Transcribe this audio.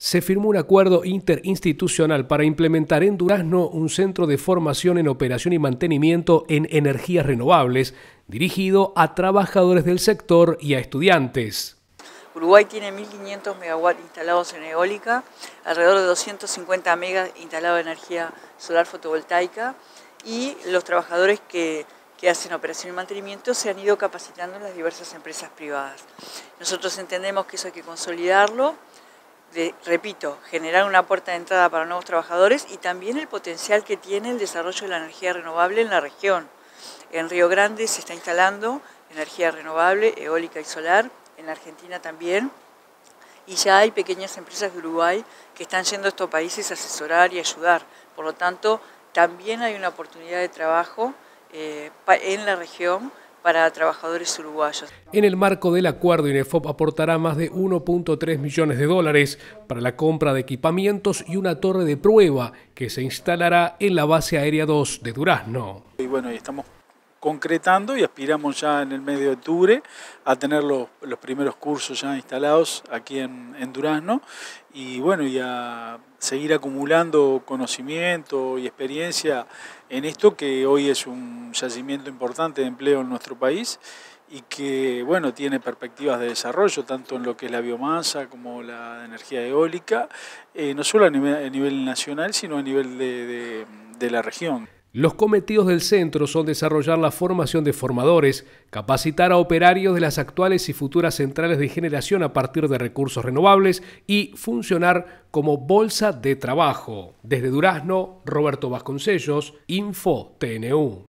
Se firmó un acuerdo interinstitucional para implementar en Durazno un centro de formación en operación y mantenimiento en energías renovables, dirigido a trabajadores del sector y a estudiantes. Uruguay tiene 1.500 megawatts instalados en eólica, alrededor de 250 megas instalados en energía solar fotovoltaica, y los trabajadores que hacen operación y mantenimiento se han ido capacitando en las diversas empresas privadas. Nosotros entendemos que eso hay que consolidarlo, repito, generar una puerta de entrada para nuevos trabajadores y también el potencial que tiene el desarrollo de la energía renovable en la región. En Río Grande se está instalando energía renovable, eólica y solar, en la Argentina también, y ya hay pequeñas empresas de Uruguay que están yendo a estos países a asesorar y ayudar. Por lo tanto, también hay una oportunidad de trabajo en la región para trabajadores uruguayos. En el marco del acuerdo, INEFOP aportará más de 1.3 millones de dólares para la compra de equipamientos y una torre de prueba que se instalará en la base aérea 2 de Durazno. Y bueno, estamos concretando y aspiramos ya en el mes de octubre a tener los primeros cursos ya instalados aquí en Durazno y bueno, y a seguir acumulando conocimiento y experiencia en esto que hoy es un yacimiento importante de empleo en nuestro país y que bueno, tiene perspectivas de desarrollo tanto en lo que es la biomasa como la energía eólica, no solo a nivel nacional sino a nivel de la región. Los cometidos del centro son desarrollar la formación de formadores, capacitar a operarios de las actuales y futuras centrales de generación a partir de recursos renovables y funcionar como bolsa de trabajo. Desde Durazno, Roberto Vasconcellos, Info TNU.